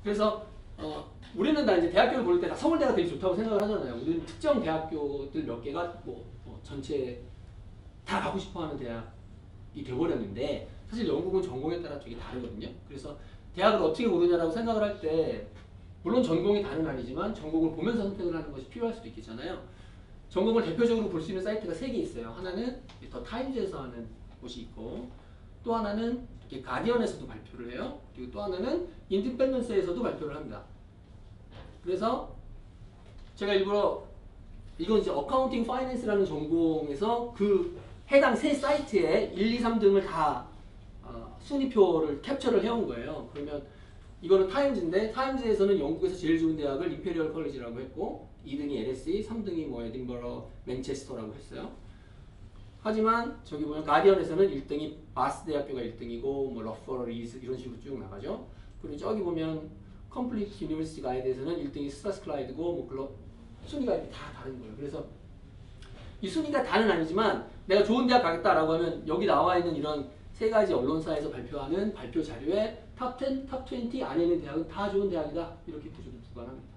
그래서 우리는 다 이제 대학교를 볼 때 다 서울대가 되게 좋다고 생각을 하잖아요. 우리는 특정 대학교들 몇 개가 전체 다 가고 싶어하는 대학이 돼버렸는데 사실 영국은 전공에 따라 되게 다르거든요. 그래서 대학을 어떻게 고르냐라고 생각을 할 때 물론 전공이 다는 아니지만 전공을 보면서 선택을 하는 것이 필요할 수도 있겠잖아요. 전공을 대표적으로 볼 수 있는 사이트가 3개 있어요. 하나는 더 타임즈에서 하는 곳이 있고 또 하나는 가디언에서도 발표를 해요. 그리고 또 하나는 인디펜던스에서도 발표를 합니다. 그래서 제가 일부러 이건 이제 어카운팅 파이낸스라는 전공에서 그 해당 세 사이트에 1, 2, 3등을 다 순위표를 캡처를 해온 거예요. 그러면 이거는 타임즈인데 타임즈에서는 영국에서 제일 좋은 대학을 임페리얼 컬리지라고 했고 2등이 LSE, 3등이 뭐 에딘버러, 맨체스터라고 했어요. 하지만 저기 보면 가디언에서는 1등이 바스 대학교가 1등이고 뭐 러퍼, 리스 이런 식으로 쭉 나가죠. 그리고 저기 보면 컴플리트 유니버시티 가이드에서는 1등이 스트라스클라이드고 뭐 순위가 다 다른 거예요. 그래서 이 순위가 다는 아니지만 내가 좋은 대학 가겠다라고 하면 여기 나와 있는 이런 세 가지 언론사에서 발표하는 발표 자료에 탑 10, 탑 20 안에 있는 대학은 다 좋은 대학이다. 이렇게 보셔도 무관합니다.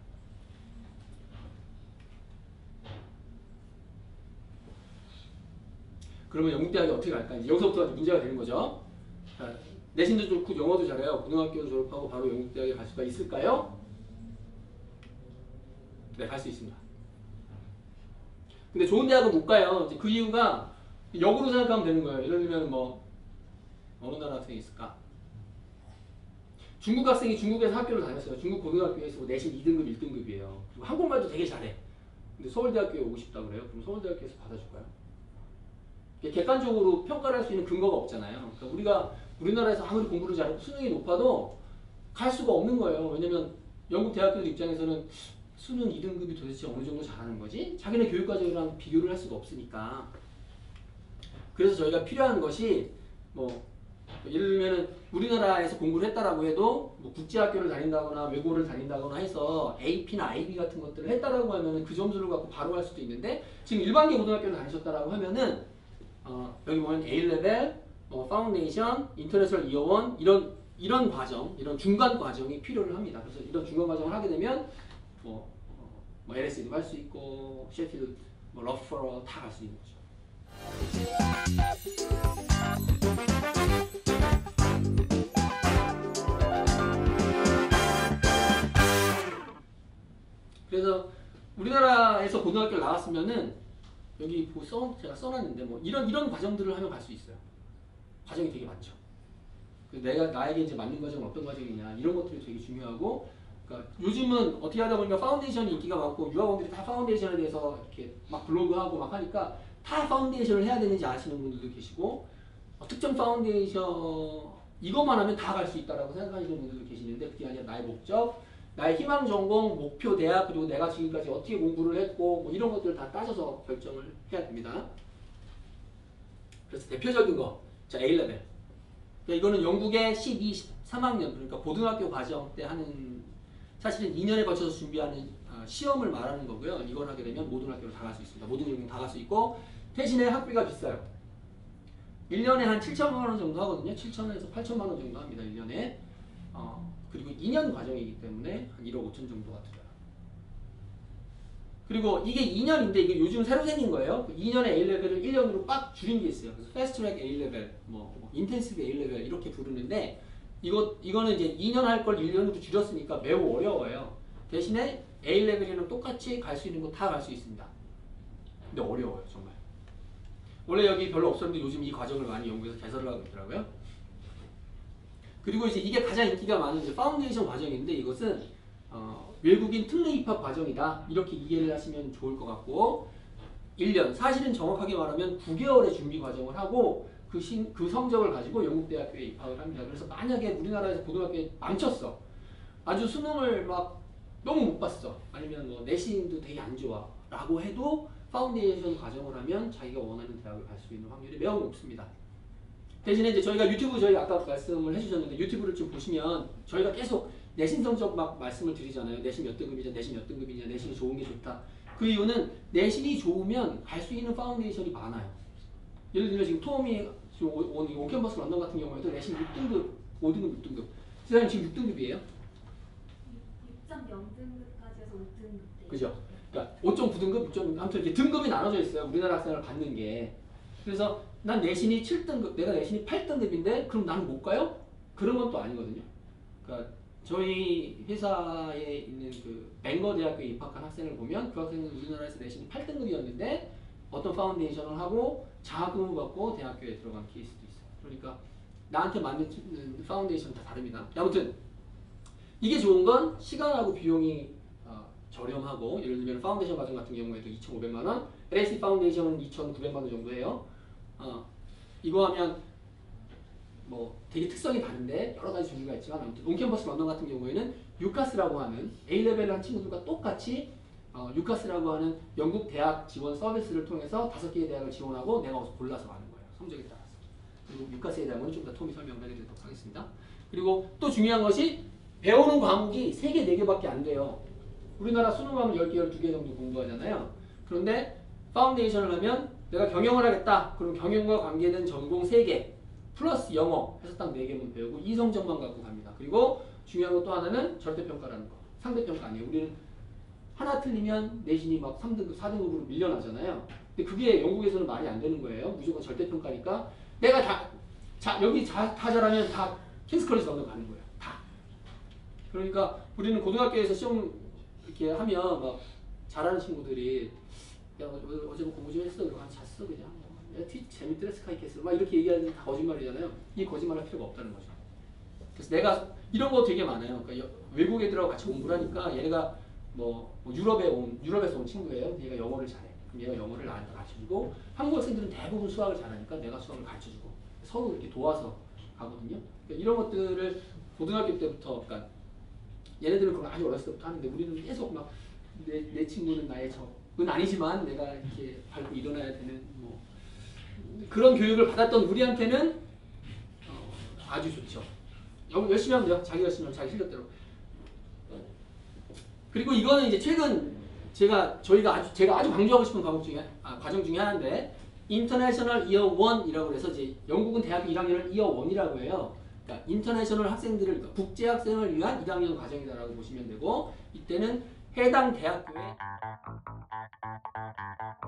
그러면 영국 대학이 어떻게 갈까? 이제 여기서부터 문제가 되는 거죠. 자, 내신도 좋고 영어도 잘해요. 고등학교 졸업하고 바로 영국 대학에 갈 수가 있을까요? 네, 갈 수 있습니다. 근데 좋은 대학은 못 가요. 이제 그 이유가 역으로 생각하면 되는 거예요. 예를 들면 뭐 어느 나라 학생이 있을까? 중국 학생이 중국에서 학교를 다녔어요. 중국 고등학교에서 뭐 내신 2등급, 1등급이에요. 그리고 한국말도 되게 잘해. 근데 서울대학교에 오고 싶다고 그래요. 그럼 서울대학교에서 받아줄까요? 객관적으로 평가를 할 수 있는 근거가 없잖아요. 그러니까 우리가 우리나라에서 아무리 공부를 잘해도 수능이 높아도 갈 수가 없는 거예요. 왜냐면 영국 대학교들 입장에서는 수능 2등급이 도대체 어느 정도 잘하는 거지? 자기네 교육과정이랑 비교를 할 수가 없으니까. 그래서 저희가 필요한 것이 뭐 예를 들면 우리나라에서 공부를 했다라고 해도 뭐 국제학교를 다닌다거나 외고를 다닌다거나 해서 AP나 IB 같은 것들을 했다라고 하면은 그 점수를 갖고 바로 할 수도 있는데 지금 일반계 고등학교를 다니셨다라고 하면은 여기 보면 A-레벨, 파운데이션, 인터내셔널 이어원 이런 과정, 이런 중간 과정이 필요를 합니다. 그래서 이런 중간 과정을 하게 되면 뭐 LSE도 갈 수 있고 셰필드, 뭐 러퍼러 다 갈 수 있는 거죠. 그래서 우리나라에서 고등학교를 나왔으면은 여기 제가 써놨는데 뭐 이런 과정들을 하면 갈 수 있어요. 과정이 되게 많죠. 내가 나에게 이제 맞는 과정은 어떤 과정이냐 이런 것들이 되게 중요하고, 그러니까 요즘은 어떻게 하다 보니까 파운데이션이 인기가 많고 유학원들이 다 파운데이션에 대해서 이렇게 막 블로그하고 막 하니까 다 파운데이션을 해야 되는지 아시는 분들도 계시고 특정 파운데이션 이것만 하면 다 갈 수 있다라고 생각하시는 분들도 계시는데 그게 아니라 나의 목적, 나의 희망 전공, 목표 대학, 그리고 내가 지금까지 어떻게 공부를 했고 뭐 이런 것들을 다 따져서 결정을 해야 됩니다. 그래서 대표적인 거, 자 A-레벨. 그러니까 이거는 영국의 12, 13학년 그러니까 고등학교 과정 때 하는 사실은 2년에 걸쳐서 준비하는 시험을 말하는 거고요. 이걸 하게 되면 모든 학교를 다 갈 수 있습니다. 모든 전공 다 갈 수 있고 대신에 학비가 비싸요. 1년에 한 7천만 원 정도 하거든요. 7천원에서 8천만 원 정도 합니다. 1년에. 그리고 2년 과정이기 때문에 한 1억 5천 정도가 들어요. 그리고 이게 2년인데 이게 요즘 새로 생긴 거예요. 2년의 A-레벨을 1년으로 빡 줄인 게 있어요. 그래서 패스트트랙 A-레벨, 뭐 인텐시브 A-레벨 이렇게 부르는데 이거는 이제 2년 할 걸 1년으로 줄였으니까 매우 어려워요. 대신에 A-레벨이랑 똑같이 갈 수 있는 거 다 갈 수 있습니다. 근데 어려워요, 정말. 원래 여기 별로 없었는데 요즘 이 과정을 많이 영국에서 개설을 하고 있더라고요. 그리고 이제 이게 가장 인기가 많은 이제 파운데이션 과정인데 이것은 외국인 특례 입학 과정이다. 이렇게 이해를 하시면 좋을 것 같고 1년, 사실은 정확하게 말하면 9개월의 준비 과정을 하고 그 성적을 가지고 영국 대학교에 입학을 합니다. 그래서 만약에 우리나라에서 고등학교에 망쳤어. 아주 수능을 막 너무 못 봤어. 아니면 뭐 내신도 되게 안 좋아. 라고 해도 파운데이션 과정을 하면 자기가 원하는 대학을 갈 수 있는 확률이 매우 높습니다. 대신에 이제 저희가 유튜브 저희 아까 말씀을 해주셨는데 유튜브를 좀 보시면 저희가 계속 내신 성적 막 말씀을 드리잖아요. 내신 몇 등급이냐, 내신 몇 등급이냐, 내신이 좋은 게 좋다. 그 이유는 내신이 좋으면 갈 수 있는 파운데이션이 많아요. 예를 들면 지금 토미 온캠퍼스 런던 같은 경우에도 내신 6등급, 5등급, 6등급. 그 사람이 지금 6등급이에요. 0등급까지 해서 5등급. 그죠? 그러니까 5.9등급, 6.6등급, 아무튼 이렇게 등급이 나눠져 있어요. 우리나라 학생을 받는 게. 그래서 난 내신이 7등급, 내가 내신이 8등급인데 그럼 나는 못 가요? 그런 건 또 아니거든요. 그러니까 저희 회사에 있는 그 뱅거 대학교에 입학한 학생을 보면 그 학생은 우리나라에서 내신이 8등급이었는데 어떤 파운데이션을 하고 장학금을 받고 대학교에 들어간 케이스도 있어요. 그러니까 나한테 맞는 파운데이션은 다 다릅니다. 아무튼 이게 좋은 건 시간하고 비용이 저렴하고, 예를 들면 파운데이션 과정 같은 경우에도 2,500만 원, LSE 파운데이션은 2,900만 원 정도 해요. 이거 하면 뭐 되게 특성이 다른데 여러 가지 종류가 있지만, 아무튼 온캠퍼스 런던 같은 경우에는 유카스라고 하는 A레벨을 한 친구들과 똑같이 유카스라고 하는 영국 대학 지원 서비스를 통해서 5개의 대학을 지원하고 내가 골라서 가는 거예요. 성적에 따라서. 그리고 유카스에 대한 건 좀 더 톰이 설명을 해드리도록 하겠습니다. 그리고 또 중요한 것이 배우는 과목이 3개, 4개밖에 안 돼요. 우리나라 수능 하면 10개, 12개 정도 공부하잖아요. 그런데 파운데이션을 하면 내가 경영을 하겠다. 그럼 경영과 관계된 전공 3개 플러스 영어 해서 딱 4개만 배우고 이 성적만 갖고 갑니다. 그리고 중요한 것 또 하나는 절대평가라는 거. 상대평가 아니에요. 우리는 하나 틀리면 내신이 막 3등급, 4등급으로 밀려나잖아요. 근데 그게 영국에서는 말이 안 되는 거예요. 무조건 절대평가니까 내가 여기 다 잘하면 다 킹스 컬리지 런던 가는 거예요. 다. 그러니까 우리는 고등학교에서 시험 이렇게 하면 막 잘하는 친구들이 야 어제 뭐 공부 좀 했어? 그러고 잤어 그냥. 야 재밌더라 스카이캐슬 막 이렇게 얘기하는 게 다 거짓말이잖아요. 이 거짓말 할 필요가 없다는 거죠. 그래서 내가 이런 거 되게 많아요. 그러니까 외국 애들하고 같이 공부를 하니까 얘네가 뭐 유럽에서 온 친구예요. 얘가 영어를 잘해. 그럼 얘가 영어를 나한테 가르쳐주고, 한국 학생들은 대부분 수학을 잘하니까 내가 수학을 가르쳐주고 서로 이렇게 도와서 가거든요. 그러니까 이런 것들을 고등학교 때부터, 그러니까 얘네들은 그걸 아주 어렸을 때부터 하는데 우리는 계속 막 내 친구는 나의 적은 아니지만 내가 이렇게 밟고 일어나야 되는 뭐 그런 교육을 받았던 우리한테는 아주 좋죠. 열심히 하면 돼요. 자기 열심히 하면 자기 실력대로. 그리고 이거는 이제 최근 제가 아주 강조하고 싶은 과정 중에 하나인데, 인터내셔널 이어 1이라고 해서 이제 영국은 대학교 1학년을 이어 1이라고 해요. 그러니까 인터내셔널 학생들을, 그러니까 국제 학생을 위한 1학년 과정이다라고 보시면 되고, 이때는 해당 대학교에